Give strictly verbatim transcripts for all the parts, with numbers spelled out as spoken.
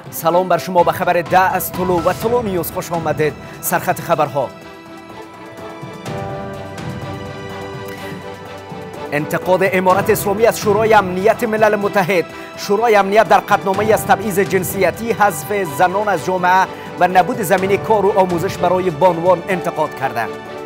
سلام بر شما، به خبر ده از طلوع و طلوع نیوز خوش آمدید. سرخط خبرها: انتقاد امارت اسلامی از شورای امنیت ملل متحد. شورای امنیت در قطعنامه‌ای از تبعیض جنسیتی، حذف زنان از جامعه و نبود زمینه کار و آموزش برای بانوان انتقاد کرده.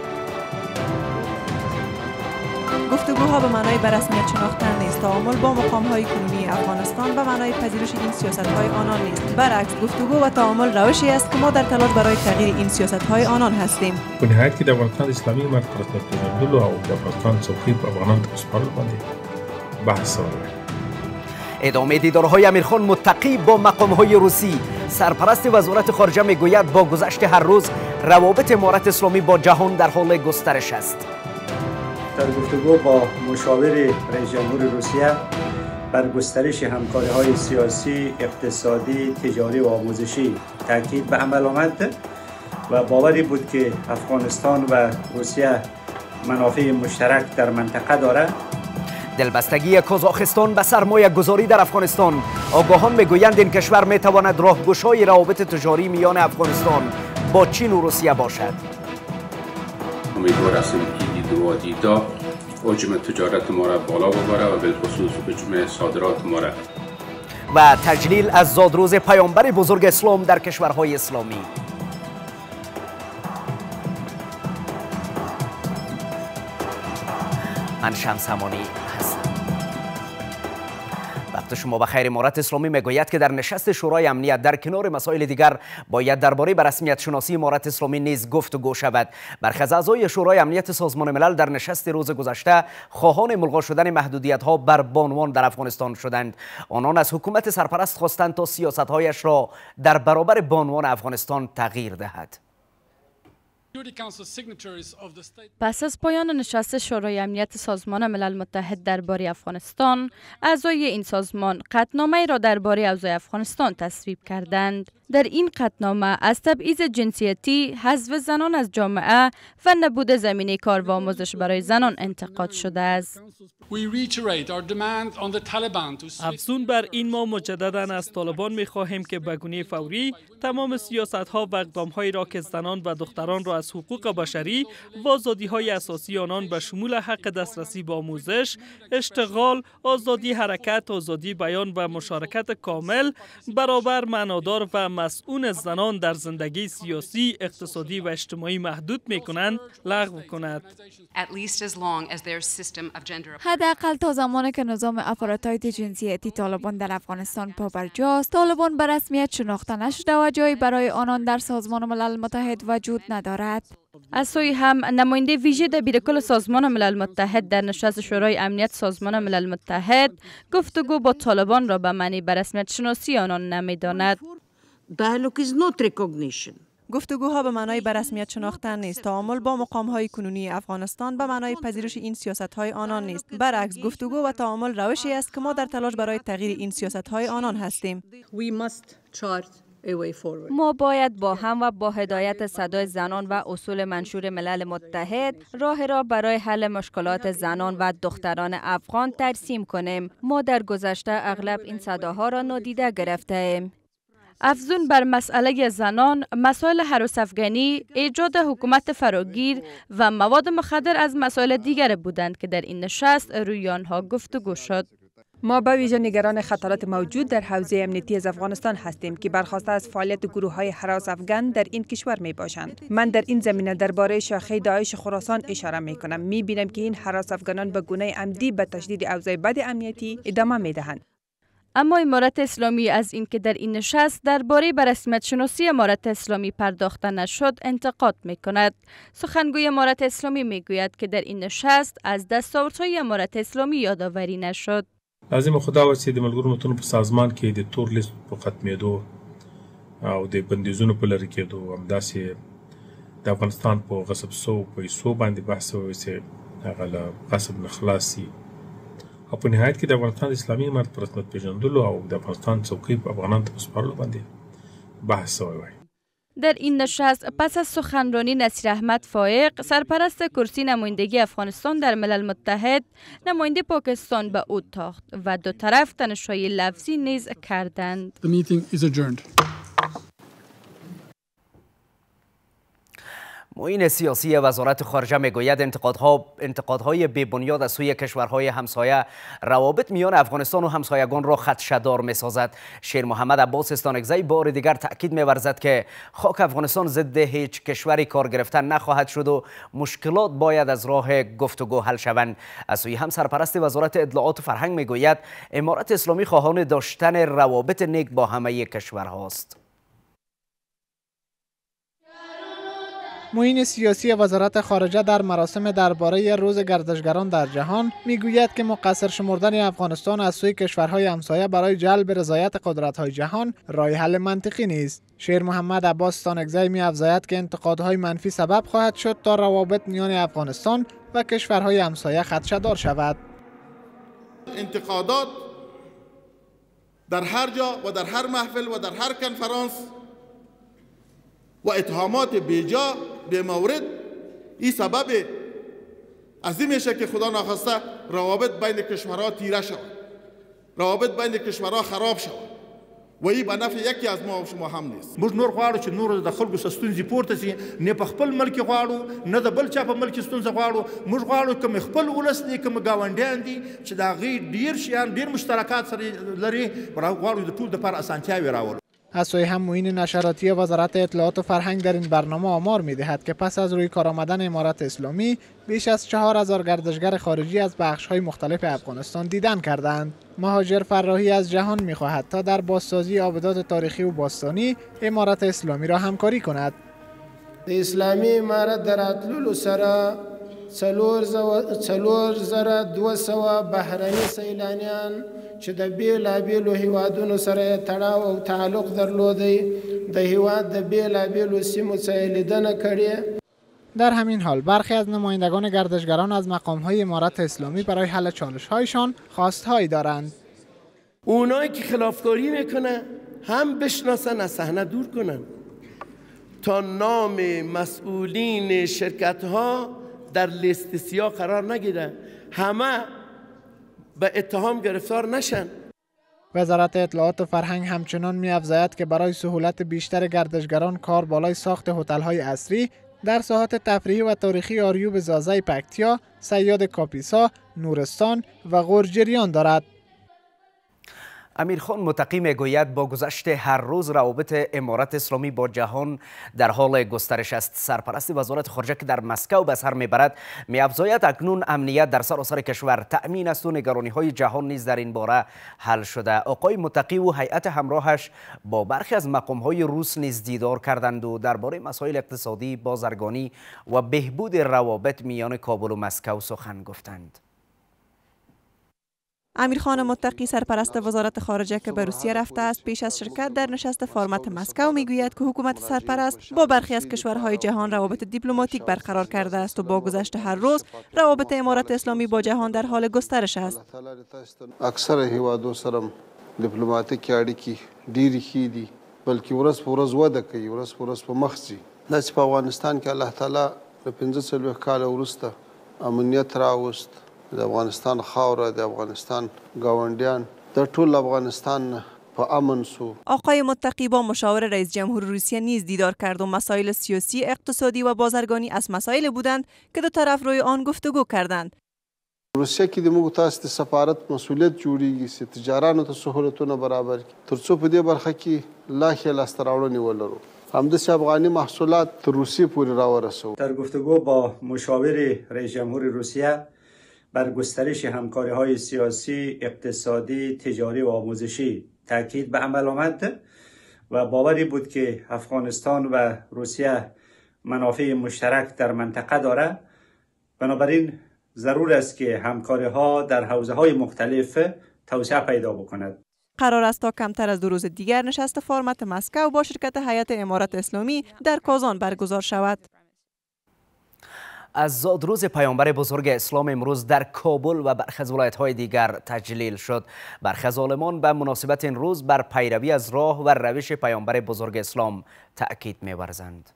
گفتگوها به معنای به رسمیت شناختن نیست. تعامل با مقام‌های کنونی افغانستان به معنای پذیرش این سیاست‌های آنان نیست. برعکس، گفتگو و تعامل روشی است که ما در تلاش برای تغییر این سیاست‌های آنان هستیم. په نهایت کې د افغانستان اسلامي امارت په رسمیت پېژندلو او د افغانستان څوکۍ په افغانانو ته په سپارلو باندې بحث شوی. ادامه دیدارهای امیرخان متقی با مقام‌های روسی. سرپرست وزارت خارجه میگوید با گذشت هر روز روابط امارت اسلامی با جهان در حال گسترش است. در گفتگو با مشاور رئیس جمهور روسیه بر گسترش همکاری‌های سیاسی، اقتصادی، تجاری و آموزشی تاکید به عمل آمد و باوری بود که افغانستان و روسیه منافع مشترک در منطقه دارد. دلبستگی کازاخستان به سرمایه گذاری در افغانستان. آگاهان میگویند این کشور میتواند راهگشای روابط تجاری میان افغانستان با چین و روسیه باشد. امیدوار هستیم که این دو دیدا حجم تجارت ما را بالا ببره و بالخصوص حجم صادرات ما را. و تجلیل از زادروز پیامبر بزرگ اسلام در کشورهای اسلامی. من شمس همانی هستم. وقت شما بخیر. امارت اسلامی میگوید که در نشست شورای امنیت در کنار مسائل دیگر باید درباره رسمیت شناسی امارت اسلامی نیز گفتگو شود. برخی از اعضای شورای امنیت سازمان ملل در نشست روز گذشته خواهان ملغا شدن محدودیت‌ها بر بانوان در افغانستان شدند. آنان از حکومت سرپرست خواستند تا سیاست‌هایش را در برابر بانوان افغانستان تغییر دهد. پس از پایان نشست شورای امنیت سازمان ملل متحد درباره افغانستان، اعضای این سازمان قطعنامه‌ای را درباره اوضاع افغانستان تصویب کردند. در این قطعنامه از تبعیض جنسیتی، حذف زنان از جامعه و نبود زمینه کار و آموزش برای زنان انتقاد شده است. افزون بر این، ما مجددا از طالبان می‌خواهیم که به گونه فوری تمام سیاست‌ها و اقدام‌هایی را که زنان و دختران را از حقوق بشری و آزادی‌های اساسی آنان به شمول حق دسترسی به آموزش، اشتغال، آزادی حرکت، آزادی بیان و مشارکت کامل، برابر، معنادار و مسئول زنان در زندگی سیاسی، اقتصادی و اجتماعی محدود می‌کنند، لغو کند. حداقل تا زمانی که نظام آپارتاید جنسیتی طالبان در افغانستان پابرجاست، طالبان به رسمیت شناخته نشده و جایی برای آنان در سازمان ملل متحد وجود ندارد. از سوی هم نماینده ویژه دبیرکل سازمان ملل متحد در نشست شورای امنیت سازمان ملل متحد گفتگو با طالبان را به معنی به رسمیت شناسی آنان نمی‌داند. گفتگوها به معنای به رسمیت شناختن نیست. تعامل با مقام‌های کنونی افغانستان به معنای پذیرش این سیاست‌های آنان نیست. برعکس، گفتگو و تعامل روشی است که ما در تلاش برای تغییر این سیاست‌های آنان هستیم. ما باید با هم و با هدایت صدای زنان و اصول منشور ملل متحد راه را برای حل مشکلات زنان و دختران افغان ترسیم کنیم. ما در گذشته اغلب این صداها را نادیده گرفته ایم. افزون بر مسئله زنان، مسائل هراس افغانی، ایجاد حکومت فراگیر و مواد مخدر از مسائل دیگر بودند که در این نشست روی آنها گفتگو شد. ما به ویژه نگران خطرات موجود در حوزه امنیتی از افغانستان هستیم که برخواسته از فعالیت گروه‌های هراس افغان در این کشور می باشند. من در این زمینه درباره شاخه داعش خراسان اشاره می کنم. می بینم که این هراس افغانان به گونه عمدی به تشدید اوضاع بد امنیتی ادامه می دهند. اما امارت اسلامی از اینکه در این نشست درباره به رسمیت شناسی امارت اسلامی پرداخته نشد انتقاد می کند. سخنگوی امارت اسلامی می گوید که در این نشست از دستاوردهای امارت اسلامی یادآوری نشد. لازم خدا و چې د ملګرو ملتونو په سازمان کې د تور لیست په ختمېدو او د بندیزونو په لرې کېدو همداسې د افغانستان په غصب سوو پیسو باندې بحث وشي چې هغه له غصب نه خلاص شي او په نهایت کې د افغانستان اسلامي امارت په رسمیت پېژندلو او د افغانستان څوکۍ په افغانانو ته په سپارلو باندې بحث شوی وای. در این نشست پس از سخنرانی نصیر احمد فائق سرپرست کرسی نمایندگی افغانستان در ملل متحد نماینده پاکستان به او تاخت و دو طرف تنش‌های لفظی نیز کردند. The meeting is adjourned. معین سیاسی وزارت خارجه میگوید انتقادها انتقادهای بی‌بنیاد از سوی کشورهای همسایه روابط میان افغانستان و همسایگان را خدشه‌دار میسازد. شیر محمد عباس استانکزی بار دیگر تاکید می‌ورزد که خاک افغانستان ضد هیچ کشوری کار گرفتن نخواهد شد و مشکلات باید از راه گفتگو حل شوند. از سوی هم سرپرست وزارت اطلاعات و فرهنگ میگوید امارت اسلامی خواهان داشتن روابط نیک با همه کشورهاست. معین سیاسی وزارت خارجه در مراسم درباره روز گردشگران در جهان میگوید که مقصر شمردن افغانستان از سوی کشورهای همسایه برای جلب رضایت قدرت‌های جهان راه حل منطقی نیست. شیر محمد عباس استانکزی می‌افزاید که انتقادهای منفی سبب خواهد شد تا روابط میان افغانستان و کشورهای همسایه خدشه‌دار شود. انتقادات در هر جا و در هر محفل و در هر کنفرانس و اتهامات بیجا به مورد این سبب از این میشه که خدا ناخواسته روابط بین کشورها تیره شود، روابط بین کشورها خراب شود و این به نفع یکی از ما و شما هم نیست. موږ نور غواړو چې نور د خلکو ستونزې پورته سي، نه په خپل ملک غواړو نه د بل چا په ملک ستونزه غواړو. موږ غواړو کوم خپل ولس دي کوم ګاونډیان دي چې د هغې ډېر شیان ډېر مشترکات سره لري، غواړو د ټول دپاره اسانتیاوې راولو. از سوی هم معین نشراتی وزارت اطلاعات و فرهنگ در این برنامه آمار می‌دهد که پس از روی کار آمدن امارت اسلامی بیش از چهار هزار گردشگر خارجی از بخش‌های مختلف افغانستان دیدن کردند. مهاجر فراحی از جهان می‌خواهد تا در بازسازی آبدات تاریخی و باستانی امارت اسلامی را همکاری کند. اسلامی امارت در راتللو سره څلور زره دوه سوه بهرني سیلانیان چې د بیلابیلو هیوادونو سره تړاو او تعلق درلودی د هیواد د بیلابیلو سیمو څخه لیدنه کړې. در همین حال برخی از نمایندگان گردشگران از مقام‌های امارت اسلامی برای حل چالش‌هایشان خواستهایی دارند. اونایی که خلافکاری میکنه هم بشناسن از صحنه دور کنن تا نام مسئولین شرکت‌ها در لیست سیاه قرار نگیره، همه به اتهام گرفتار نشن. وزارت اطلاعات و فرهنگ همچنان می‌افزاید که برای سهولت بیشتر گردشگران کار بالای ساخت هتل‌های عصری در ساحات تفریحی و تاریخی آریوب زازای پکتیا، صیاد کاپیسا، نورستان و غور جریان دارد. امیرخان متقی میگوید با گذشت هر روز روابط امارت اسلامی با جهان در حال گسترش است. سرپرست وزارت خارجه که در مسکو به سر میبرد می‌افزاید اکنون امنیت در سراسر کشور تأمین است و نگرانی های جهان نیز در این باره حل شده. آقای متقی و هیئت همراهش با برخی از مقام های روس نیز دیدار کردند و درباره مسائل اقتصادی، بازرگانی و بهبود روابط میان کابل و مسکو سخن گفتند. امیرخان متقی سرپرست وزارت خارجه که به روسیه رفته است پیش از شرکت در نشست فرمت مسکو میگوید که حکومت سرپرست با برخی از کشورهای جهان روابط دیپلماتیک برقرار کرده است و با گذشت هر روز روابط امارت اسلامی با جهان در حال گسترش است. اکثر هیوادو سره دیپلماتیک اړیکې ډېرې ښې دي بلکې ورځ په ورځ وده کوي، ورځ په ورځ په مخ ځي. داسې په افغانستان کې الله تعالی له پنځه څلوېښت کاله وروسته امنیت راوست. د افغانستان خاوره، د افغانستان گاونډیان د ټول افغانستان په امن سو. آقای متقی با مشاور رئیس جمهور روسیه نیز دیدار کرد و مسائل سیاسی، اقتصادی و بازرگانی از مسائل بودند که دو طرف روی آن گفتگو کردند. روسیه کې د موږ تاسو د سفارت مسؤلیت جوړیږي چې تجارانو ته سهولتونه برابر کړي ترڅو په دې برخه کې لا ښې لاسته راوړنې ولرو. همداسې افغاني محصولات تر روسیې پورې راورسوو. در گفتگو با مشاور رئیس جمهور روسیه بر گسترش همکاری‌های سیاسی، اقتصادی، تجاری و آموزشی تاکید به عمل آمد و باوری بود که افغانستان و روسیه منافع مشترک در منطقه دارد. بنابراین ضرور است که همکاری‌ها در حوزه‌های مختلف توسعه پیدا بکند. قرار است تا کمتر از دو روز دیگر نشست فرمت مسکو با شرکت هیئت امارت اسلامی در کازان برگزار شود. از زادروز پیامبر بزرگ اسلام امروز در کابل و برخی از ولایت‌های دیگر تجلیل شد. برخی از عالمان به مناسبت این روز بر پیروی از راه و روش پیامبر بزرگ اسلام تأکید می‌ورزند.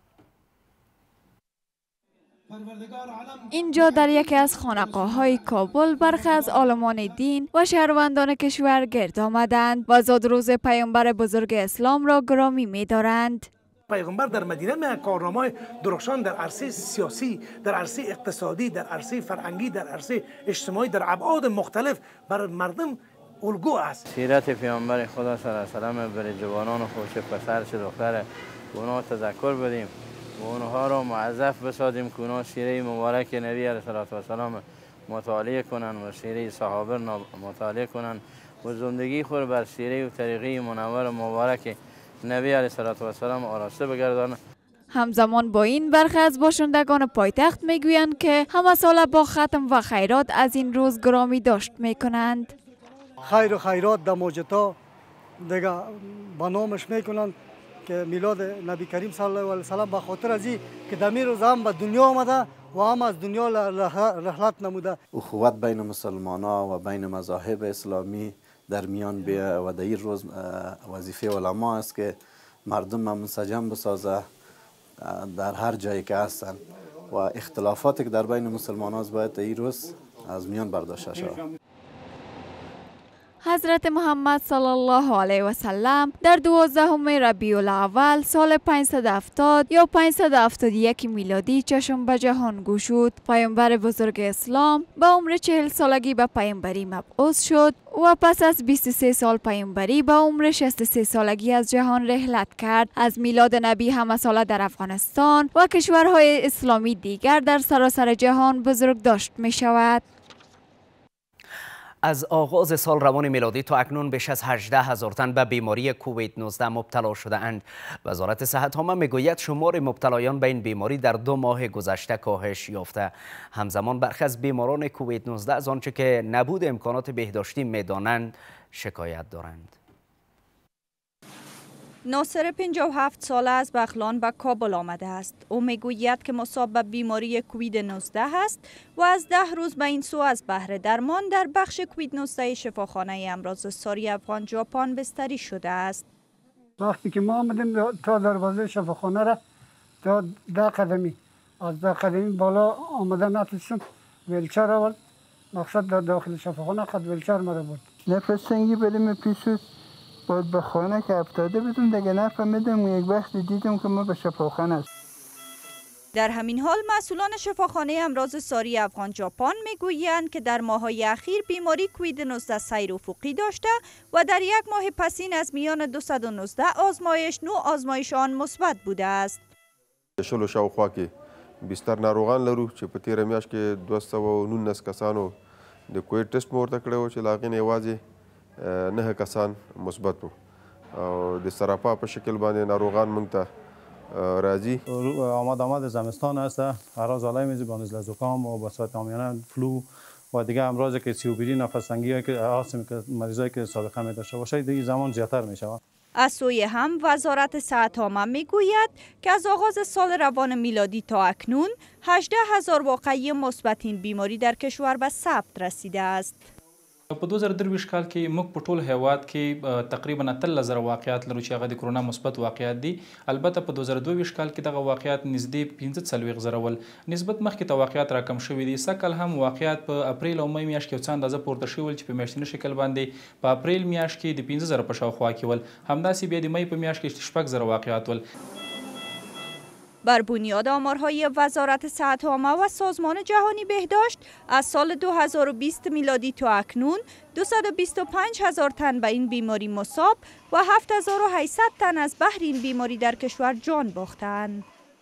اینجا در یکی از خانقاه‌های کابل برخی از عالمان دین و شهروندان کشور گرد آمدند و زادروز پیامبر بزرگ اسلام را گرامی می‌دارند. پیغمبر در مدینه می کارنامه‌های درخشان در عرصه سیاسی، در عرصه اقتصادی، در عرصه فرهنگی، در عرصه اجتماعی، در ابعاد مختلف بر مردم الگو است. سیرت پیامبر خدا صلی الله علیه و سلم برای جوانان و خوش پسر چه دختر اونها تذکر بدیم و اونها را معذف بسازیم که اونها سیره مبارک نبی علیه و سلام مطالعه کنند و سیره صحابه مطالعه کنند و زندگی خود بر سیره و طریقه منور مبارک نبی علیه و سلام آراسته بگردانند. همزمان با این برخی از باشندگان پایتخت میگویند که همه ساله با ختم و خیرات از این روز گرامی داشت میکنند. خیر و خیرات در موجتا دیگه با نامش میکنند که میلاد نبی کریم صلی الله علیه و سلم به خاطر از این که در این روز هم به دنیا آمده و هم از دنیا رحلت نموده. اخوت بین مسلمانان و بین مذاهب اسلامی در میان بیه و در این روز وظیفه علما است که مردم منسجم بسازه در هر جایی که هستن و اختلافاتی که در بین مسلمانان باید در این روز از میان برداشته شود. حضرت محمد صلی الله علیه و سلم در دوازدهم ربیع الاول سال پانصد و هفتاد یا پانصد و هفتاد و یک میلادی چشم به جهان گشود. پیامبر بزرگ اسلام به عمر چهل سالگی به پیامبری مبعوث شد و پس از بیست و سه سال پیامبری به عمر شصت و سه سالگی از جهان رحلت کرد. از میلاد نبی همه ساله در افغانستان و کشورهای اسلامی دیگر در سراسر جهان بزرگ داشت می شود. از آغاز سال روان میلادی تا اکنون بیش از هجده هزار تن به بیماری کووید نوزده مبتلا شده اند. وزارت صحت عامه میگوید شمار مبتلایان به این بیماری در دو ماه گذشته کاهش یافته. همزمان برخی از بیماران کووید نوزده از آنچه که نبود امکانات بهداشتی میدانند شکایت دارند. ناصر پنجاه و هفت ساله از بغلان به کابل آمده است. او میگوید که مصاب به بیماری کووید نوزده است و از ده روز به این سو از بهر درمان در بخش کووید نوزده شفاخانه امراض ساری افغان ژاپن بستری شده است. وقتی که ما آمدیم تا دروازه شفاخانه را تا ده قدمی از ده قدمی بالا آمده نتونستم ویلچر اول مقصد در داخل شفاخانه قد ویلچر مرا بود. نفس تنگی بریم پیشو باید به خانه که افتاده بدون دیگه نفهمیدم. یک وقت دیدم که ما به شفاخانه است. در همین حال مسئولان شفاخانه امراض ساری افغان ژاپن میگویند که در ماه‌های اخیر بیماری کووید نوزده سیر افقی داشته و در یک ماه پسین از میان دویست و نوزده آزمایش نو آزمایش آن مثبت بوده است. شلو شاوخوا کې بستر ناروغان لرو چې په تیره میاشت کې دوه سوه و نولس کسانو د کووید ټسټ مو ورته کړی و چې له هغې نه یوازې نه کسان مثبت وو او د سراپا په شکل باندې ناروغان موږ ته راځي. آمد آمد زمستان است، هر زاله میزی با نزله زکام و بساط عامیانه فلو و دیگه امراضی که سی او پی دی نفس تنگی که آسم که مریضایی که سابقه می داشته باشه دیگه زمان زیادتر می شود. از سوی هم وزارت صحت عامه میگوید که از آغاز سال روان میلادی تا اکنون هجده هزار واقعه مثبت این بیماری در کشور به ثبت رسیده است. په دوه زره درویشت کال کې موږ په ټول هیواد کې تقریبا اتلس زره واقعیات لرو چې هغه د کرونا مثبت واقعیات دي. البته په دوه زره دوه کال کې دغه واقعیات نږدې پنځه څلوېښت زره ول نسبت مخکې ته واقعیات راکم شوي دي. سږ کال هم واقعیات په اپریل او می میاشت کې یو څه اندازه پورته شوي ول چې په میاشتني شکل باندې په اپریل میاشت کې د پنځه زره په شاوخوا کې ول. همداسې بیا د می په میاشت کې شپږ زره واقعیات ول. بر بنیاد آمارهای وزارت صحت عامه و سازمان جهانی بهداشت از سال دو هزار و بیست میلادی تا اکنون دویست و بیست و پنج هزار تن به این بیماری مصاب و هفت هزار و هشتصد تن از بحر این بیماری در کشور جان باختند.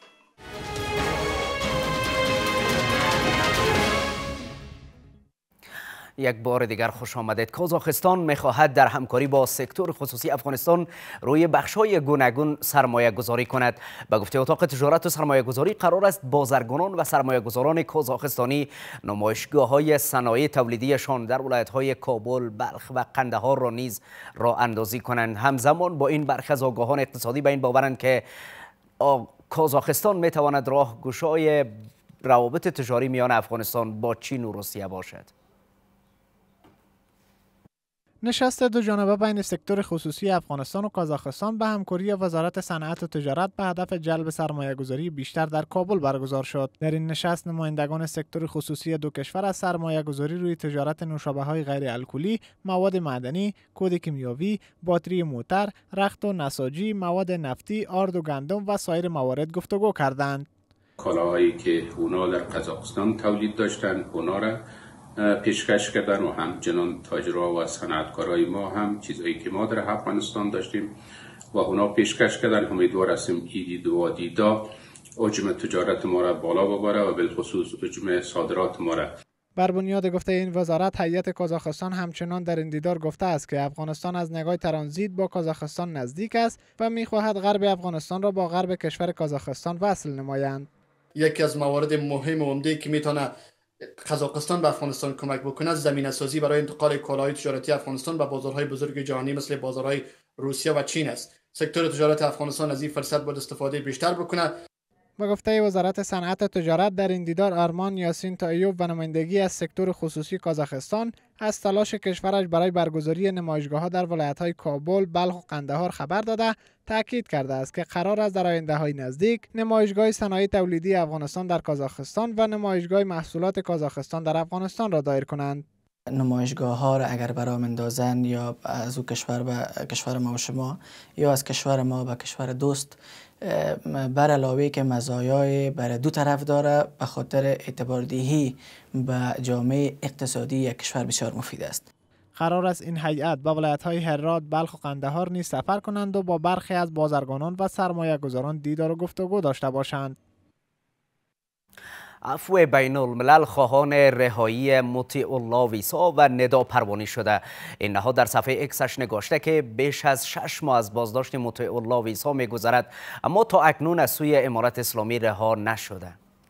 یک بار دیگر خوش آمدید. کازاخستان میخواهد در همکاری با سکتور خصوصی افغانستان روی بخش‌های گوناگون سرمایه گذاری کند. به گفته اتاق تجارت و سرمایه گذاری قرار است بازرگانان و سرمایه گذاران کازاخستانی نمایشگاه های صنایع تولیدیشان در ولایت‌های کابل، بلخ و قندهار را نیز راه اندازی کنند. همزمان با این برخی از آگاهان اقتصادی به این باورند که کازاخستان میتواند راه گشای روابط تجاری میان افغانستان با چین و روسیه باشد. نشست دو جانبه بین سکتور خصوصی افغانستان و کازاخستان به همکاری وزارت صنعت و تجارت به هدف جلب سرمایه‌گذاری بیشتر در کابل برگزار شد. در این نشست نمایندگان سکتور خصوصی دو کشور از سرمایه‌گذاری روی تجارت نوشابه‌های غیر الکلی، مواد معدنی، کود کیمیاوی، باتری موتر، رخت و نساجی، مواد نفتی، آرد و گندم و سایر موارد گفتگو کردند. کالاهایی که اونا در قزاقستان تولید داشتند اونا را پیشکش کردن و همچنان تاجرها و صنعتکارای ما هم چیزایی که ما در افغانستان داشتیم و اونا پیشکش کردن. امیدوار هستیم ایدی دو دیدا حجم تجارت ما را بالا ببره و بالخصوص حجم صادرات ما را. بر بنیاد گفته این وزارت، هیئت کازاخستان همچنان در این دیدار گفته است که افغانستان از نگاه ترانزیت با کازاخستان نزدیک است و می‌خواهد غرب افغانستان را با غرب کشور کازاخستان وصل نمایند. یکی از موارد مهم و عمده که میتونه قزاقستان به افغانستان کمک بکنه زمینه سازی برای انتقال کالاهای تجارتی افغانستان به بازارهای بزرگ جهانی مثل بازارهای روسیه و چین است. سکتور تجارت افغانستان از این فرصت باید استفاده بیشتر بکنه. با گفته وزارت صنعت و تجارت، در این دیدار آرمان یاسین تایوب و نمایندگی از سکتور خصوصی کازاخستان از تلاش کشورش برای برگزاری نمایشگاه‌ها در ولایت‌های کابل، بلخ و قندهار خبر داده تاکید کرده است که قرار است در آینده‌های نزدیک نمایشگاه صنایع تولیدی افغانستان در کازاخستان و نمایشگاه محصولات کازاخستان در افغانستان را دایر کنند. نمایشگاه ها را اگر برام اندازن یا از او کشور به کشور ما و شما یا از کشور ما به کشور دوست، بر علاوه که مزایای بر دو طرف داره، به خاطر اعتباردهی به جامعه اقتصادی یک کشور بسیار مفید است. قرار است این هیئت به ولایت‌های هرات، بلخ و قندهار نیز سفر کنند و با برخی از بازرگانان و سرمایه‌گذاران دیدار و گفتگو داشته باشند. عفو بین الملل خواهان رهایی مطیع الله ویسا و ندا پروانی شده. این نهاد در صفحه اکسش نگاشته که بیش از شش ماه از بازداشت مطیع الله ویسا می‌گذرد، اما تا اکنون از سوی امارت اسلامی رها نشده.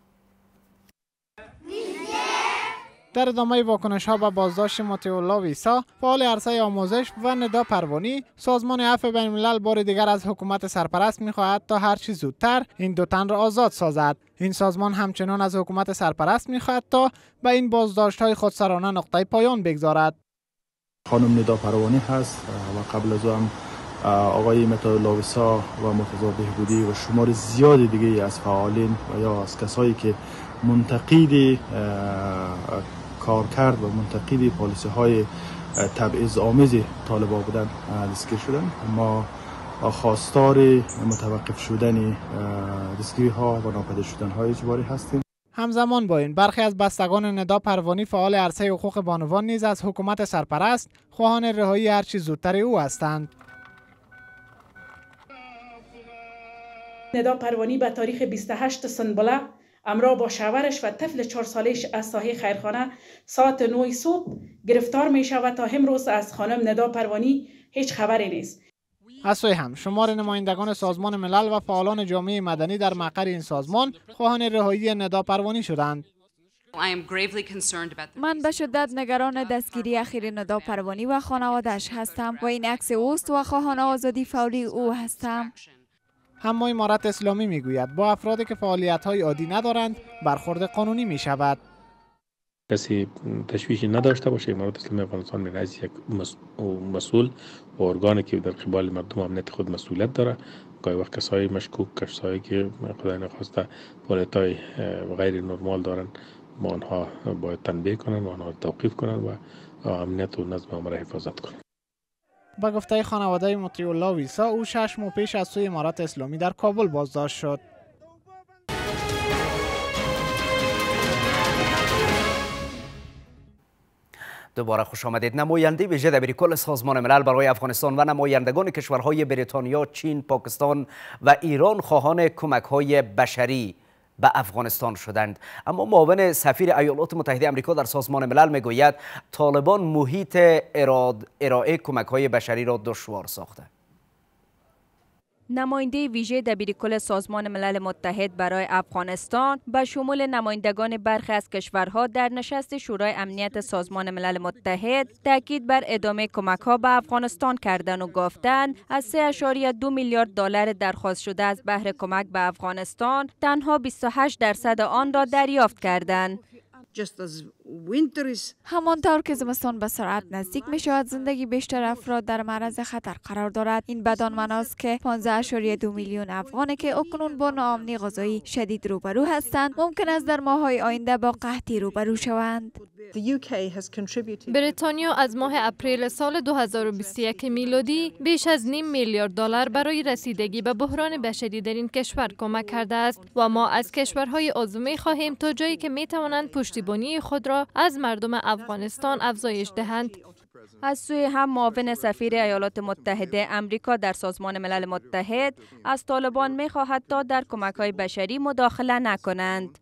در ادامه واکنش ها به بازداشت مطیع الله ویسا، فعال عرصه آموزش و ندا پروانی، سازمان عفو بین الملل بار دیگر از حکومت سرپرست می‌خواهد تا هر چه زودتر این دو تن را آزاد سازد. این سازمان همچنان از حکومت سرپرست می‌خواهد تا به این بازداشت‌های خودسرانه نقطه پایان بگذارد. خانم ندا پروانی هست و قبل از آن آقای مطیع الله ویسا و مرتضی بهبودی و شمار زیاد دیگه از فعالین و یا از کسایی که منتقد کارکرد و منتقد پالیسی های تبعیض آمیز طالبان بودن دستگیر شدن. ما خواستار متوقف شدن دستگیری ها و ناپدید شدن های اجباری هستیم. همزمان با این، برخی از بستگان ندا پروانی فعال عرصه حقوق بانوان نیز از حکومت سرپرست خواهان رهایی هر چه زودتر او هستند. ندا پروانی به تاریخ بیست و هشت سنبله همراه با شوهرش و طفل چهار سالش از ساحه خیرخانه ساعت نه صبح گرفتار می شود. تا امروز از خانم ندا پروانی هیچ خبری نیست. از سوی هم شمار نمایندگان سازمان ملل و فعالان جامعه مدنی در مقر این سازمان خواهان رهایی ندا پروانی شدند. من به شدت نگران دستگیری اخیر ندا پروانی و خانواده‌اش هستم و این عکس اوست و خواهان آزادی فوری او هستم. اما امارت اسلامی میگوید با افرادی که فعالیت‌های عادی ندارند برخورد قانونی می شود. کسی تشویشی نداشته باشه، امارت اسلامی افغانستان می از یک مسئول و ارگانی که در قبال مردم امنیت خود مسئولیت داره. گاهی وقت کسای مشکوک، کسایی که خدای نخواسته فعالیت‌های غیر نرمال دارن، ما آنها باید تنبیه کنن و آنها توقیف کنن و امنیت و نظم عامه را حفاظت کنن. با گفته خانواده مطیع الله ویسا، او شش ماه پیش از سوی امارت اسلامی در کابل بازداشت شد. دوباره خوش آمدید. نماینده ویژه دبیرکل سازمان ملل برای افغانستان و نمایندگان کشورهای بریتانیا، چین، پاکستان و ایران خواهان کمک‌های بشری به افغانستان شدند. اما معاون سفیر ایالات متحده آمریکا در سازمان ملل میگوید طالبان محیط ارائه کمک‌های بشری را دشوار ساخته. نماینده ویژه دبیرکل سازمان ملل متحد برای افغانستان به شمول نمایندگان برخی از کشورها در نشست شورای امنیت سازمان ملل متحد تاکید بر ادامه کمک‌ها به افغانستان کردند و گفتند از سه ممیز دو میلیارد دلار درخواست شده از بهر کمک به افغانستان تنها بیست و هشت درصد آن را دریافت کردند. همانطور که زمستان به سرعت نزدیک می شود، زندگی بیشتر افراد در معرض خطر قرار دارد. این بدان معناست که پانزده ممیز دو میلیون افغانی که اکنون با ناامنی غذایی شدید روبرو هستند ممکن است در ماه‌های آینده با قحطی روبرو شوند. بریتانیا از ماه اپریل سال دو هزار و بیست و یک میلادی بیش از نیم میلیارد دلار برای رسیدگی به بحران بشری در این کشور کمک کرده است و ما از کشورهای عضو می خواهیم تا جایی که می توانند پشتیبانی خود را از مردم افغانستان افزایش دهند. از سوی هم معاون سفیر ایالات متحده امریکا در سازمان ملل متحد از طالبان می خواهد تا در کمک‌های بشری مداخله نکنند.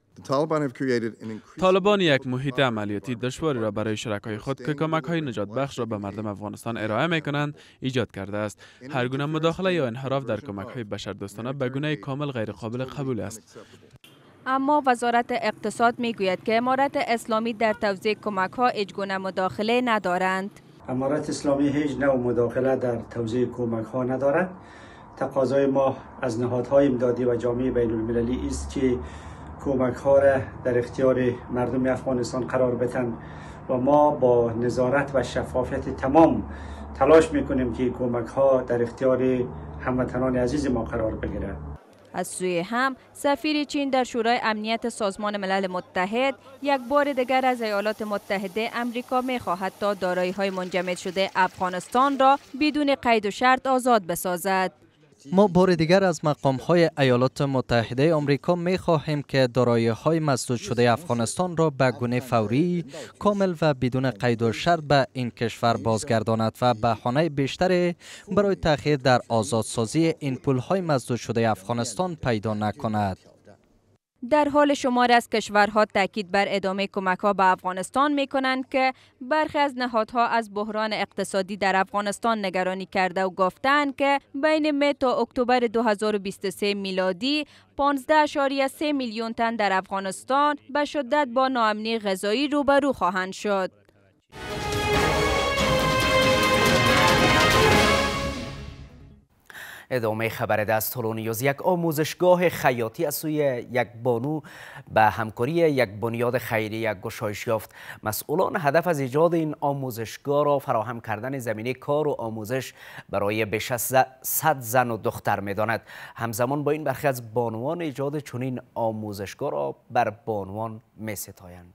طالبان یک محیط عملیاتی دشواری را برای شرکای خود که کمک‌های نجات بخش را به مردم افغانستان ارائه می‌کنند ایجاد کرده است. هر گونه مداخله یا انحراف در کمک‌های بشردوستانه به گونه کامل غیر قابل قبول است. اما وزارت اقتصاد میگوید که امارت اسلامی در توزیع کمک‌ها هیچگونه مداخله ندارند. امارت اسلامی هیچ نوع مداخله در توزیع کمک‌ها ندارد. تقاضای ما از نهادهای امدادی و جامعه بین‌المللی است که کمک‌ها را در اختیار مردم افغانستان قرار بدهند و ما با نظارت و شفافیت تمام تلاش می‌کنیم که کمک‌ها در اختیار هموطنان عزیز ما قرار بگیرد. از سوی هم سفیر چین در شورای امنیت سازمان ملل متحد یک بار دیگر از ایالات متحده امریکا می‌خواهد تا دارایی‌های منجمد شده افغانستان را بدون قید و شرط آزاد بسازد. ما بار دیگر از مقام‌های ایالات متحده آمریکا می‌خواهیم که دارایی‌های مسدود شده افغانستان را به گونه فوری، کامل و بدون قید و شرط به این کشور بازگرداند و بهانه بیشتری برای تأخیر در آزادسازی این پول‌های مسدود شده افغانستان پیدا نکند. در حال شمار از کشورها تاکید بر ادامه کمک‌ها به افغانستان می‌کنند که برخی از نهادها از بحران اقتصادی در افغانستان نگرانی کرده و گفتند که بین می تا اکتبر دو هزار و بیست و سه میلادی پانزده ممیز سه میلیون تن در افغانستان به شدت با ناامنی غذایی روبرو خواهند شد. ادامه خبر دستهلو نیوز. یک آموزشگاه خیاطی از سوی یک بانو به همکاری یک بنیاد خیریه گشایش یافت. مسئولان هدف از ایجاد این آموزشگاه را فراهم کردن زمینه کار و آموزش برای بیش از صد زن و دختر می‌دانند. همزمان با این برخی از بانوان ایجاد چنین آموزشگاه را بر بانوان می‌ستایند.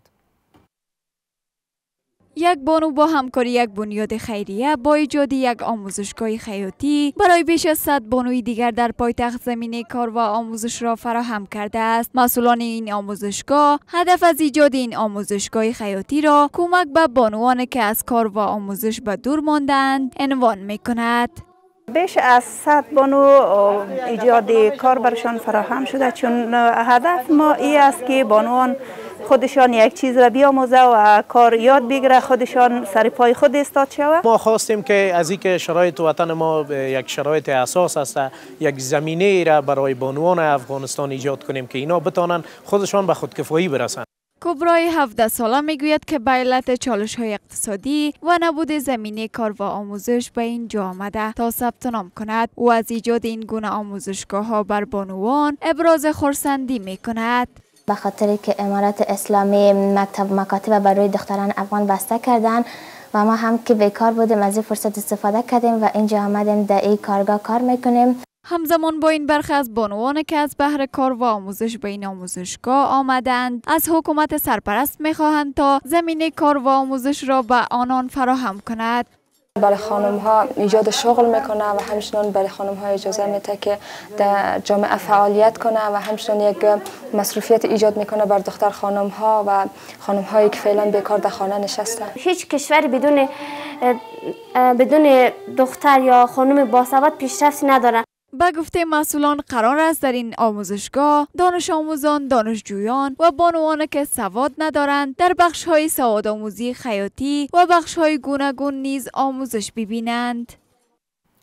یک بانو با همکاری یک بنیاد خیریه با ایجاد یک آموزشگاه خیاطی برای بیش از صد بانوی دیگر در پایتخت زمینه کار و آموزش را فراهم کرده است. مسئولان این آموزشگاه هدف از ایجاد این آموزشگاه خیاطی را کمک به بانوان که از کار و آموزش به دور ماندند عنوان می‌کند. بیش از صد بانو ایجاد کار برشان فراهم شده، چون هدف ما این است که بانوان خودشان یک چیز را بیاموزه و کار یاد بگیره، خودشان سر پای خود استاد شود. ما خواستیم که از اینکه شرایط وطن ما یک شرایط اساس است، یک زمینه را برای بانوان افغانستان ایجاد کنیم که اینا بتانن خودشان به خودکفایی برسند. کبرای هفده ساله میگوید که به علت چالش های اقتصادی و نبود زمینه کار و آموزش به این جا آمده تا ثبت نام کند. او از ایجاد این گونه آموزشگاه ها بر بانوان ابراز خرسندی می کند. به خاطر که امارت اسلامی مکتب مکاتب برای دختران افغان بسته کردن و ما هم که بیکار بودیم از این فرصت استفاده کردیم و اینجا آمدیم در این کارگاه کار میکنیم. همزمان با این برخی از بانوان که از بهر کار و آموزش به این آموزشگاه آمدند از حکومت سرپرست میخواهند تا زمینه کار و آموزش را به آنان فراهم کند. برای خانم ها ایجاد شغل میکنه و همچنین برای خانم ها اجازه میده که در جامعه فعالیت کنه و همچنین یک مصروفیت ایجاد میکنه بر دختر خانم ها و خانم هایی که فعلا بیکار در خانه نشسته. هیچ کشور بدون بدون دختر یا خانم باسواد پیشرفتی نداره. به گفته مسئولان قرار است در این آموزشگاه دانش آموزان، دانشجویان و بانوان که سواد ندارند در بخش های سواد آموزی خیاطی و بخش های گوناگون نیز آموزش ببینند.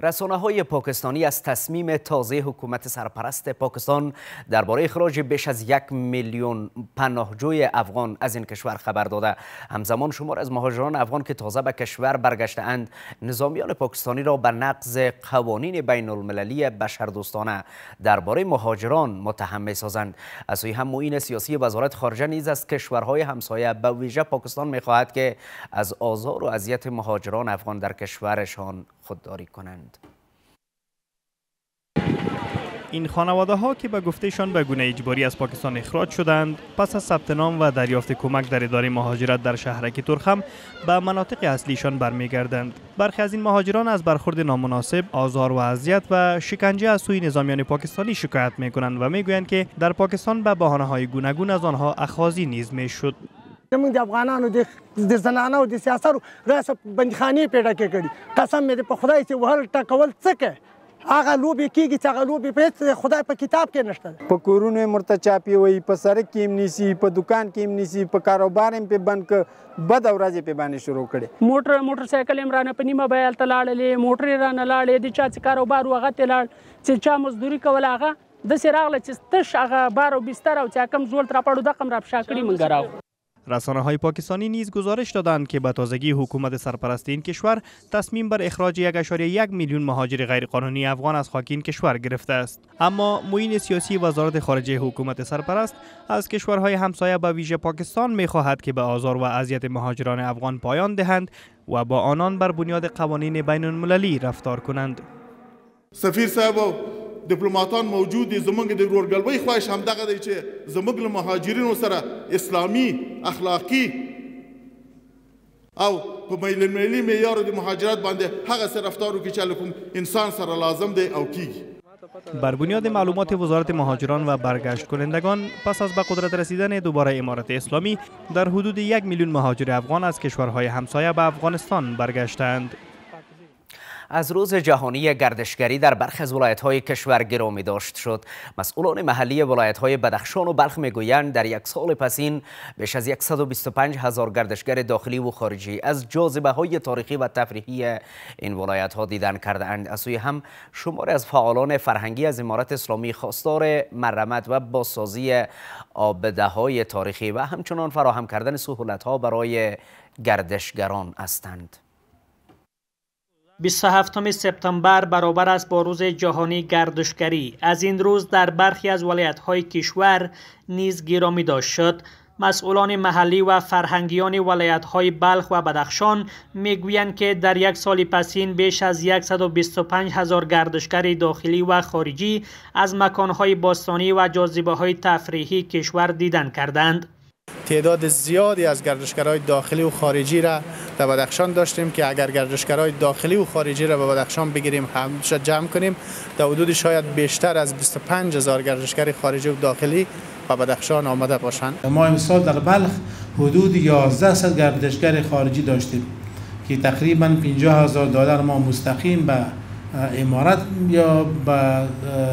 رسانه‌های پاکستانی از تصمیم تازه حکومت سرپرست پاکستان درباره اخراج بیش از یک میلیون پناهجوی افغان از این کشور خبر داده. همزمان شمار از مهاجران افغان که تازه به کشور برگشته‌اند نظامیان پاکستانی را به نقض قوانین بین المللی بشردوستانه درباره مهاجران متهم می‌سازند. از سوی هم معین سیاسی وزارت خارجه نیز از کشورهای همسایه به ویژه پاکستان می‌خواهد که از آزار و اذیت مهاجران افغان در کشورشان خودداری کنند. این خانواده ها که به گفتهشان به گونه اجباری از پاکستان اخراج شدند پس از ثبت نام و دریافت کمک در اداره مهاجرت در شهرک ترخم به مناطق اصلیشان برمیگردند. برخی از این مهاجران از برخورد نامناسب، آزار و اذیت و شکنجه از سوی نظامیان پاکستانی شکایت میکنند و میگویند که در پاکستان به بهانه های گوناگون از آنها اخاذی نیز میشد. زمونږ د افغانانو د زنانو د سیاستو راس بندخانې پیدا کړي قسم مې په خدای چې وهل ټکول څه کوي هغه لوبې کېږي چې هغه لوبې په خدای په کتاب کې نشته په کورونو مرتچاپي وي په سړک کې هم نیسي په دکان کې هم نیسي په کاروبار هم په بند ک بد ورځې په باندې شروع کړي موټر موټر سایکل هم رانه په نیمه بیال ته لاړلې موټر رانه لاړې د چا چې کاروبار وغه ته لاړ چې چا مزدوري کول هغه د سراغله چې تش هغه بار او بستر او چا کم زول تر پړو د قم را پشاکړي منګراو. رسانه های پاکستانی نیز گزارش دادند که به تازگی حکومت سرپرست این کشور تصمیم بر اخراج یک اشاره یک میلیون مهاجر غیرقانونی افغان از خاک این کشور گرفته است. اما معین سیاسی وزارت خارجه حکومت سرپرست از کشورهای همسایه به ویژه پاکستان می‌خواهد که به آزار و اذیت مهاجران افغان پایان دهند و با آنان بر بنیاد قوانین بین المللی رفتار کنند. سفیر صاحب دیپلماتان موجود دي زمونږ د ورورګلوۍ خواهش همدغه دی چې زموږ له مهاجرینو سره اسلامي اخلاقی او په بین المللي معیار د مهاجرت باندې هغه سره رفتار وکړي چې کوم انسان سره لازم دی او کیږي. بر بنیاد معلومات وزارت مهاجران و برگشت کنندگان پس از به قدرت رسیدن دوباره امارت اسلامی در حدود یک میلیون مهاجر افغان از کشورهای همسایه به افغانستان برگشتند. از روز جهانی گردشگری در برخی از ولایت‌های کشور گرامی داشت شد. مسئولان محلی ولایت‌های بدخشان و بلخ میگویند در یک سال پسین بیش از صد و بیست و پنج هزار گردشگر داخلی و خارجی از جاذبه‌های تاریخی و تفریحی این ولایت‌ها دیدن کرده‌اند. از سوی هم شماری از فعالان فرهنگی از امارت اسلامی خواستار مرمت و بازسازی آبده‌های تاریخی و همچنان فراهم کردن سهولت‌ها برای گردشگران هستند. بیست و هفتم سپتامبر برابر است با روز جهانی گردشگری. از این روز در برخی از ولایت‌های کشور نیز گرامی داشت شد. مسئولان محلی و فرهنگیان ولایت‌های بلخ و بدخشان میگویند که در یک سال پسین بیش از صد و بیست و پنج هزار گردشگر داخلی و خارجی از مکان‌های باستانی و جاذبه‌های تفریحی کشور دیدن کردند. تعداد زیادی از گردشگرای داخلی و خارجی را در بدخشان داشتیم که اگر گردشگرای داخلی و خارجی را به بدخشان بگیریم همش جمع کنیم در حدود شاید بیشتر از بیست و پنج هزار گردشگر خارجی و داخلی به بدخشان آمده باشند. ما امسال در بلخ حدود یازده صد گردشگر خارجی داشتیم که تقریبا پنجاه هزار دلار ما مستقیم به امارت یا به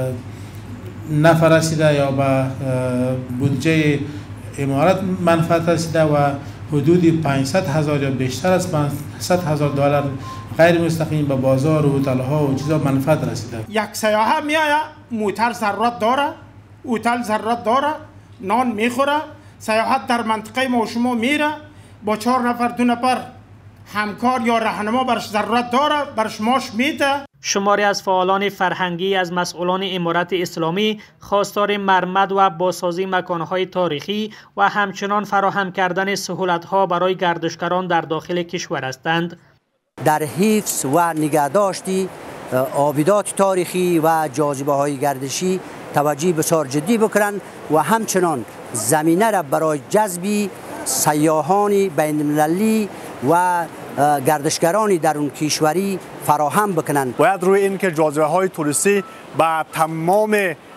نفر رسیده یا به بودجه امارت منفعت رسیده و حدود پانصد هزار یا بیشتر از پانصد هزار دلار غیر مستقیم به بازار و هتل ها و چیزا منفعت رسیده. یک سیاح میآید موتر ضرورت داره، هتل ضرورت داره، نان میخوره، سیاحت در منطقه ما و شما میره، با چهار نفر دو نفر همکار یا راهنما برش ضرورت داره، برش ماش میده. شماری از فعالان فرهنگی از مسئولان امارت اسلامی خواستار مرمت و بازسازی مکانهای تاریخی و همچنان فراهم کردن سهولت‌ها برای گردشگران در داخل کشور هستند. در حفظ و نگهداشت آبیدات تاریخی و جاذبه‌های گردشی توجه بسیار جدی بکنند و همچنان زمینه را برای جذب سیاحان بین المللی و گردشگرانی در اون کشوری فراهم بکنند. باید روی این که جاذبه های توریستی به تمام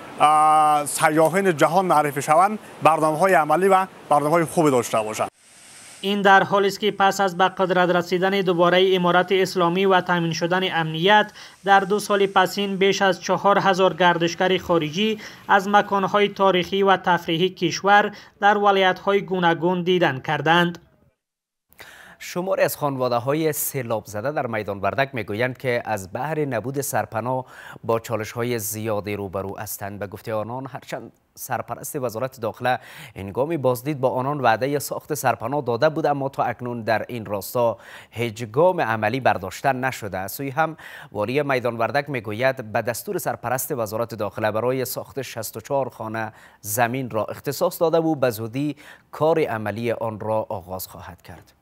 سیاحان جهان معرفی شوند، برنامه های عملی و برنامه های خوبی داشته باشند. این در حالی است که پس از به قدرت رسیدن دوباره امارت اسلامی و تامین شدن امنیت در دو سال پسین بیش از چهار هزار گردشگر خارجی از مکانهای تاریخی و تفریحی کشور در ولایت‌های گوناگون دیدن کردند. شماری از خانواده‌های سیلاب زده در میدان وردک میگویند که از بحر نبود سرپناه با چالش‌های زیادی روبرو هستند. به گفته آنان هرچند سرپرست وزارت داخله هنگام بازدید با آنان وعده ساخت سرپناه داده بود، اما تا اکنون در این راستا هیچ گام عملی برداشته نشده. از سوی هم والی میدان وردک میگوید به دستور سرپرست وزارت داخله برای ساخت شصت و چهار خانه زمین را اختصاص داده و به زودی کار عملی آن را آغاز خواهد کرد.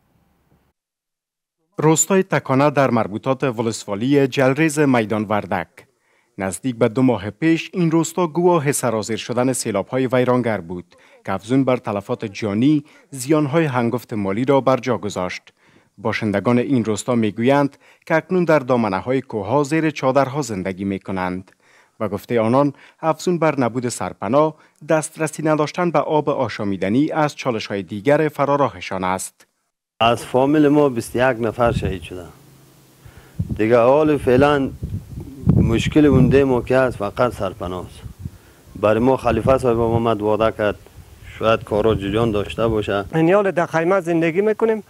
روستای تکانه در مربوطات ولسوالی جلریز میدان وردک. نزدیک به دو ماه پیش این روستا گواه سرازیر شدن سیلاب‌های ویرانگر بود که افزون بر تلفات جانی زیان‌های هنگفت مالی را بر جا گذاشت. باشندگان این روستا میگویند که اکنون در دامنه‌های کوه‌ها زیر چادرها زندگی می‌کنند. و گفته آنان افزون بر نبود سرپناه، دسترسی نداشتن به آب آشامیدنی از چالش‌های دیگر فراراهشان است. از فامیل ما بیست و یک نفر شهید شده. دیگه حال فعلا مشکل مونده ما که هست فقط سرپناه است. برای ما خلیفه صاحب آمد وعده کرد شاید کارا جریان داشته باشه. یال در خیمه زندگی میکنیم،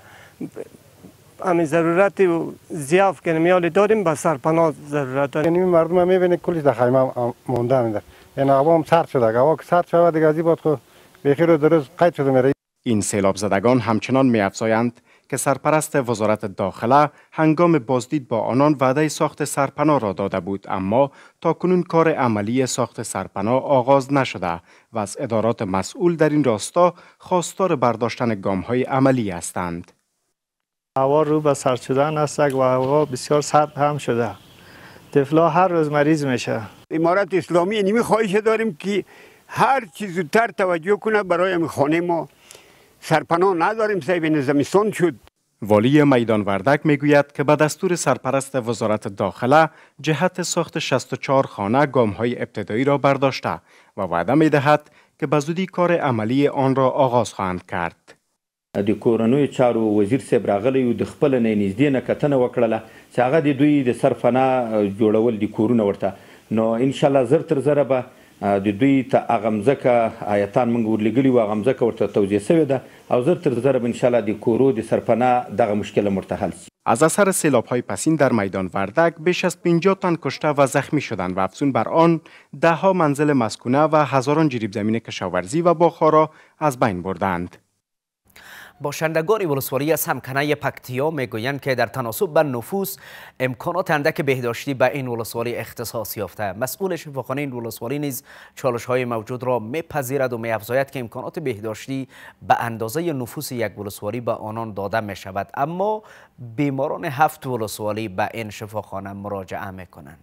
همین ضرورت زیاف که یال داریم به سرپناه ضرورت داریم. یعنی مردم هم میبینه کلی در خیمه مونده میده. یعنی هوا هم سرد شده. هوا که سرد شده دیگه از این بعد خود بخیر و درست قید شده میره. این سیلاب زدگان همچنان می‌افزایند که سرپرست وزارت داخله هنگام بازدید با آنان وعده ساخت سرپناه را داده بود، اما تاکنون کار عملی ساخت سرپناه آغاز نشده و از ادارات مسئول در این راستا خواستار برداشتن گام‌های عملی هستند. هوا رو به سرد شدن است و هوا بسیار سرد هم شده. طفلا هر روز مریض میشه. امارت اسلامی نیمی خواهش داریم که هر چیز زودتر توجه کنه برای همین خانه ما. سرپناه نداریم، صاحب زمستان شد. والی میدان وردک میگوید که به دستور سرپرست وزارت داخله جهت ساخت شصت و چهار خانه گام‌های ابتدایی را برداشته و وعده می‌دهد که به زودی کار عملی آن را آغاز خواهند کرد. د کورنیو چارو وزیر صاحب راغلی و د خپل نه نږدې نه کتنه وکړله چې هغه د دوی د سرپناه جوړول د کورونه ورته نو ان شاء الله زر تر زره به د دوی ته هغه مځکه آیتان موږ ورلېږلي وو، هغه مځکه ورته توضیح شوې ده او زر تر زره به ان شاء الله د کورو د سرپناه دغه مشکل ورته حل شي. از اثر سیلاب‌های پسین در میدان وردک بیش از پنجاه تن کشته و زخمی شدند و افزون بر آن ده ها منزل مسکونه و هزاران جریب زمین کشاورزی و باغ‌ها از بین بردند. باشندگان ولسوالی سمکنه پکتیا میگویند که در تناسب به نفوس امکانات اندک بهداشتی به این ولسوالی اختصاص یافته. مسئول شفاخانه این ولسوالی نیز چالش‌های موجود را میپذیرد و می‌افزاید که امکانات بهداشتی به اندازه نفوس یک ولسوالی به آنان داده می‌شود، اما بیماران هفت ولسوالی به این شفاخانه مراجعه می‌کنند.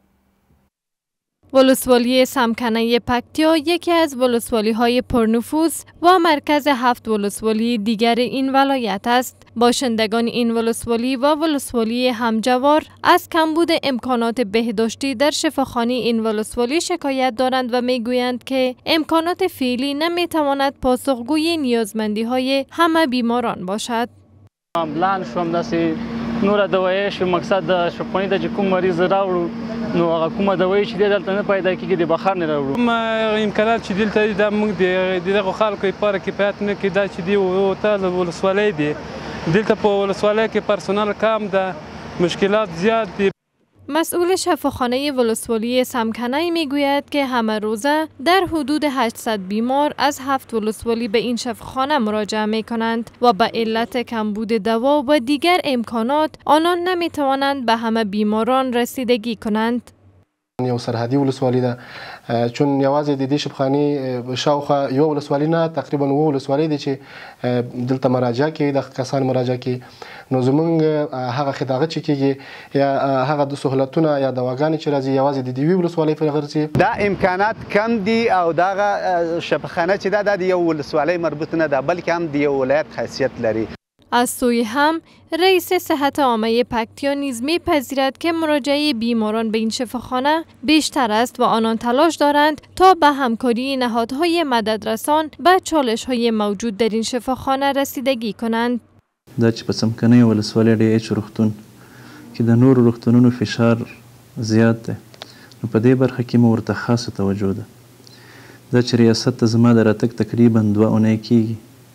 ولسوالی سمکنه پکتیا یکی از ولسوالی های پرنفوذ و مرکز هفت ولسوالی دیگر این ولایت است. باشندگان این ولسوالی و ولسوالی همجوار از کمبود امکانات بهداشتی در شفاخانه این ولسوالی شکایت دارند و میگویند که امکانات فعلی نمیتواند پاسخگوی نیازمندی های همه بیماران باشد. بلان شوم داسې نور دوایي شو مقصد د شپونی د کوم مریض راوړو نو هغه کومه دوایي چې دلته نه پیدا کیږي د بخار نه راوړو. کوم امکانات چې دلته د موږ د دغه خلکو لپاره کفایت نه کیدا چې دی او ته ولسوالۍ دی دلته په ولسوالۍ کې پرسونل کم ده، مشکلات زیاد دي. مسئول شفاخانه ولسوالی سمکنه میگوید که همه روزه در حدود هشتصد بیمار از هفت ولسوالی به این شفاخانه مراجعه می کنند و به علت کمبود دوا و دیگر امکانات آنان نمی توانند به همه بیماران رسیدگی کنند. یو سرحدي ولسوالي ده چون یوازې د دې شفاخانې شاوخوا یو ولسوالي نه تقریبا و ولسوالي دي چې دلته مراجعه کوي، د کسان مراجعه کوي، نو زمونږ هغه خدمات چې کیږي یا هغه د سہولتونه یا دواګانې چې راځي یوازې د دې ولسوالي په غرض دا امکانات کم دي او دا شفاخانه چې دا د یو ولسوالي مربوط نه ده بلکې هم د یو ولایت حیثیت لري. از سوی هم رئیس صحت عامه پکتیا نیز می‌پذیرد که مراجعه بیماران به این شفاخانه بیشتر است و آنان تلاش دارند تا به همکاری نهادهای مددرسان به چالش‌های موجود در این شفاخانه رسیدگی کنند. دا چې په سمکنۍ ولسوالۍ ډي ایچ روغتون کې د نورو روغتونونو فشار زیات دی، نو په دې برخه کې مو ورته خاصه توجه ده. دا چې ریاست ته زما د راتګ تقریبا دوه اونۍ کېږي،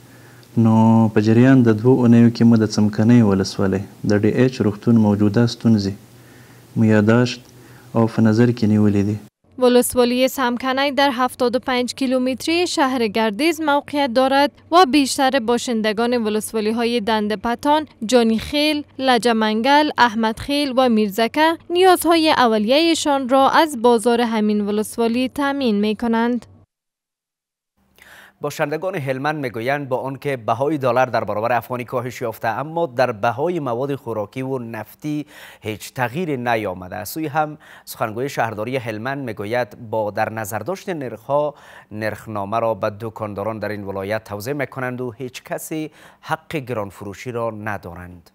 نو په جریان د دوو اونیو کې مو د څمکنۍ ولسوالۍ د ډي ایچ روغتون موجوده ستونزې مو یادداشت او په نظر کې نیولې دي. ولسوالی سمکنی در هفتاد و پنج کیلومتری شهر گردیز موقعیت دارد و بیشتر باشندگان ولسوالی های دندپتان، جانی خیل، لجمنگل، احمد خیل و میرزکه نیازهای اولیه‌شان را از بازار همین ولسوالی تامین می کنند. باشندگان هلمند میگویند با آنکه بهای دلار در برابر افغانی کاهش یافته اما در بهای مواد خوراکی و نفتی هیچ تغییری نیامده. از سوی هم سخنگوی شهرداری هلمند میگوید با در نظر داشتن نرخ‌ها نرخنامه را به دکانداران در این ولایت توزیع میکنند و هیچ کسی حق گران فروشی را ندارند.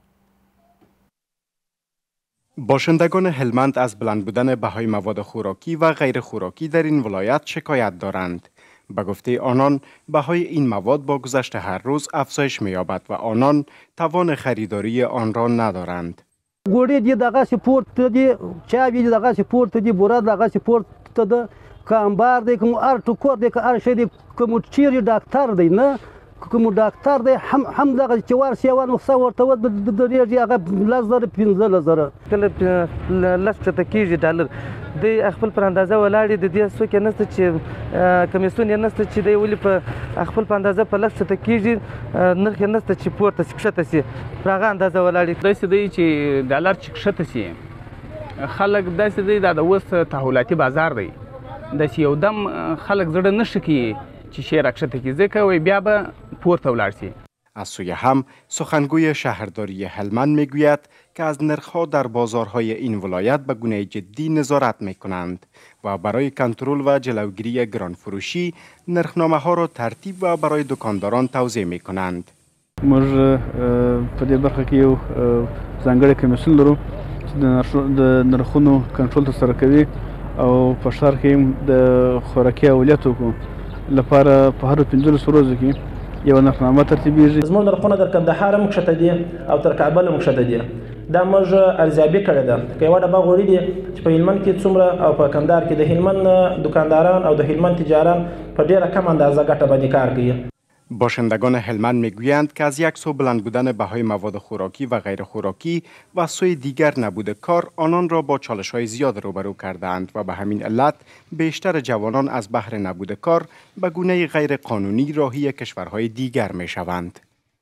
باشندگان هلمند از بلند بودن بهای مواد خوراکی و غیر خوراکی در این ولایت شکایت دارند. به گفته آنان بهای این مواد با گذشت هر روز افزایش می‌یابد و آنان توان خریداری آن را ندارند. گوڑی دی دغه سپورت دی چاوی دی دغه سپورت دی بورا دغه سپورت د کامبار دی کوم ار ټکور دی ار شې دی کوم چیرې ډاکټر دی نه کوم ډاکټر دی هم هم دغه چوار سیوان وسه ورته ود د ریږي هغه لزر پنځه لزر کله لسته کیږي ډالر د خپل پر اندازه ولاړې د دې څوک نهسته چې کمیسیون یې نهسته چې دی ولې په خپل په اندازه په لسته کیږي نرخ یې نهسته چې پورته سي کښته سي پر هغه اندازه ولاړې داسې دی چې ډالر چې کښته سي خلک داسې دی دا د اوس تحولاتي بازار دی داسې یو دم خلک زړه نشي کوي چې شی راکښته کړي ځکه وایي بیا به پورته ولاړ سي. از سوی هم سخنگوی شهرداری هلمند میگوید که از نرخ‌ها در بازارهای این ولایت به گونه جدی نظارت میکنند و برای کنترل و جلوگیری گرانفروشی نرخنامه‌ها را ترتیب و برای دکانداران توزیع میکنند. موږ په دې برخه کې یو ځانګړی کمیسیون لرو چې د نرخونو کنټرول ترسره کوي او په ښار کې د خوراکي اولیتو لپاره په هرو پنځلسو ورځو کې یو نرخنامه ترتیبیږي. زموږ نرخونه در کندهار هم کښته دي او تر کابل هم کښته دي. دا موږ ارزیابي کړې ده که یوه ډبه غوړي دي چې په هلمند کې څومره او په کندهار کې د هلمند دکانداران او د هلمند تجاران په ډېره کم اندازه ګټه باندې کار کوي. باشندگان هلمند میگویند که از یک سو بلند بودن بهای مواد خوراکی و غیر خوراکی و از سوی دیگر نبود کار آنان را با چالش‌های زیاد روبرو کردند و به همین علت بیشتر جوانان از بهر نبود کار به گونه غیر قانونی راهی کشورهای دیگر میشوند.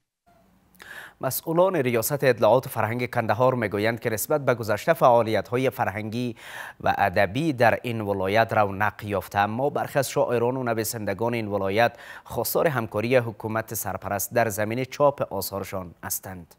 مسئولان ریاست اطلاعات فرهنگ کندهار میگویند که نسبت به گذشته فعالیت‌های فرهنگی و ادبی در این ولایت رونق یافته اما برخی از شاعران و نویسندگان این ولایت خواستار همکاری حکومت سرپرست در زمینه چاپ آثارشان هستند.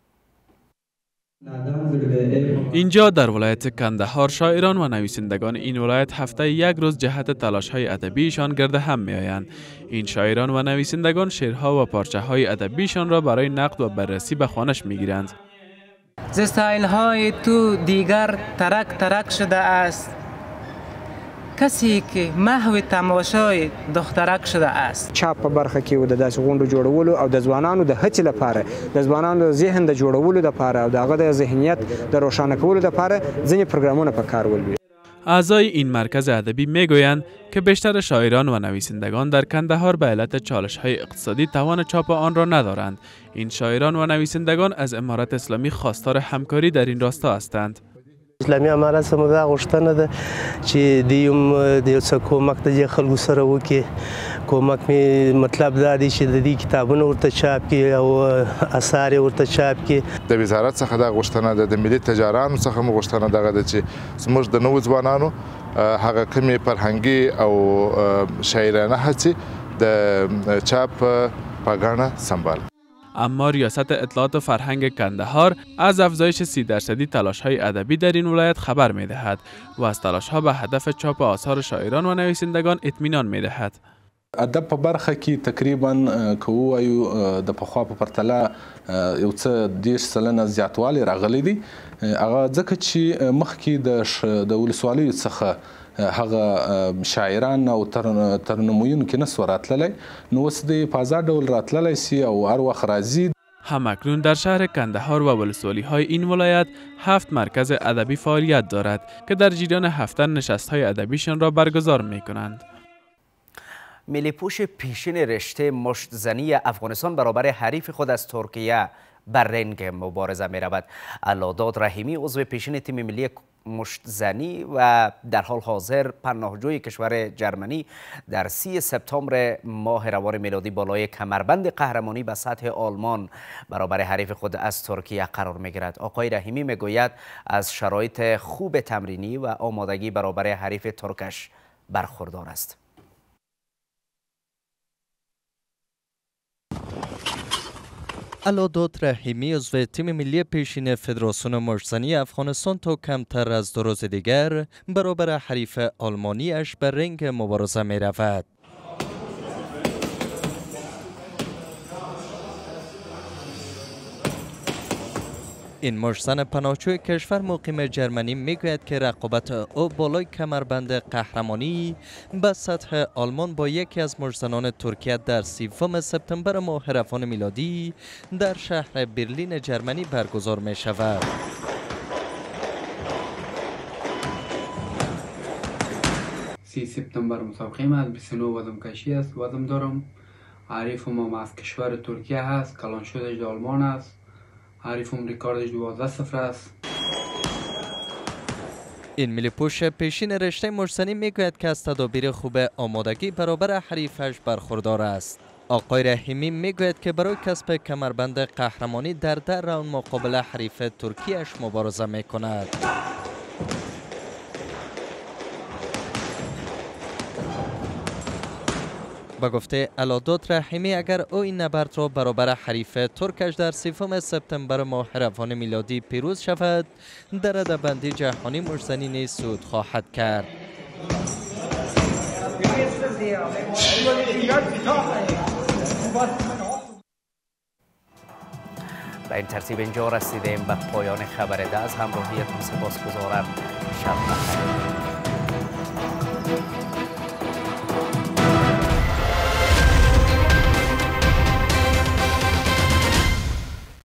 اینجا در ولایت کندهار شاعران و نویسندگان این ولایت هفته یک روز جهت تلاش‌های ادبیشان گرد هم می‌آیند. این شاعران و نویسندگان شعرها و پارچه‌های ادبیشان را برای نقد و بررسی به خوانش می‌گیرند. ز استایل‌های تو دیگر ترک ترک شده است، کسی که محو تماشای دخترک شده است. چاپ په برخه کې د داسې غونډو جوړولو او د ځوانانو د هڅې لپاره د ځوانانو د ذهن د جوړولو لپاره او دغه د ذهنیت د روښانه کولو لپاره ځینې پروګرامونه په کار ولوي. اعضای این مرکز ادبی میگویند که بیشتر شاعران و نویسندگان در کندهار به علت چالش‌های اقتصادی توان چاپ آن را ندارند. این شاعران و نویسندگان از امارت اسلامی خواستار همکاری در این راستا هستند. اسلامي امارت سره دا غوښتنه ده چې د یو څه کومک د خلکو سره وکړي. کومک می مطلب دا دی چې د دې کتابونو ورته چاپ کړي او اثار ورته چاپ کړي. د وزارت څخه دا غوښتنه ده، د ملي تجارانو څخه مو غوښتنه دغه ده چې زموږ د نوو ځوانانو هغه کومې فرهنګي او شاعرانه هڅې د چاپ په ګاڼه سنبال. اما ریاست اطلاعات و فرهنگ کندهار از افزایش سی درصدی تلاش‌های ادبی در این ولایت خبر می‌دهد و از تلاش‌ها به هدف چاپ آثار شاعران و نویسندگان اطمینان می‌دهد. ادب په برخه کې تقریبا که ووایو د پخوا په پرتله یو څه دېرش سلنه زیاتوالی راغلی دی. هغه ځکه چې مخکې د ولسوالیو څخه هغه شاعران او ترنمویونکي نسو راتللی، نو اوس د په ازاد ډول راتللی سي او هر وخت راځي. همکنون در شهر کندهار و ولسوالی های این ولایت هفت مرکز ادبی فعالیت دارد که در جریان هفته نشست های ادبیشان را برگزار می کنند. ملی‌پوش پیشین رشته مشت‌زنی افغانستان برابر حریف خود از ترکیه بر رنگ مبارزه می رود. علاداد رحیمی عضو پیشین تیم ملی مشت‌زنی و در حال حاضر پناهجوی کشور جرمنی در سی سپتامبر ماه روان میلادی بالای کمربند قهرمانی به سطح آلمان برابر حریف خود از ترکیه قرار می گیرد. آقای رحیمی می گوید از شرایط خوب تمرینی و آمادگی برابر حریف ترکش برخوردار است. علاداد رحیمی عضو تیم ملی پیشین فدراسیون مشت‌زنی افغانستان تا کمتر از دو روز دیگر برابر حریف آلمانیش به رنگ مبارزه می رود. این مشت‌زن پناهجوی کشور مقیم جرمنی میگوید که رقابت او بالای کمربند قهرمانی به سطح آلمان با یکی از مشت‌زنان ترکیه در سوم سپتامبر ماه روان میلادی در شهر برلین جرمنی برگزار می شود. سی سپتامبر مسابقه ما از بیست و نه وزن کشی است. وزن دارم. حریف ما از کشور ترکیه هست. کلان شدهش در آلمان است. حریفم ریکاردش دوازده صفر است. این ملی‌پوش پیشین رشته مشت‌زنی میگوید که از تدابیر خوب آمادگی برابر حریفش برخوردار است. آقای رحیمی میگوید که برای کسب کمربند قهرمانی در ده راوند مقابل حریف ترکیه‌اش مبارزه میکند. با گفته علاداد رحیمی اگر او این نبرد را برابر حریف ترکش در سوم سپتامبر ماه روان میلادی پیروز شود، در رده‌بندی جهانی مشت‌زنی نیز صعود خواهد کرد. به این ترتیب اینجا رسیدیم به پایان خبر ده. از همراهیتون سپاسگزارم. شب بخیر.